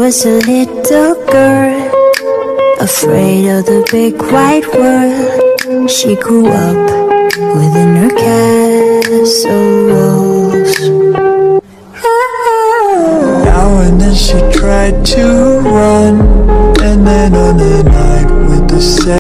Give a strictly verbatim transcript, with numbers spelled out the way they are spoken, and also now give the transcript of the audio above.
was a little girl, afraid of the big white world. She grew up within her castle walls. Now and then she tried to run, and then on the night with the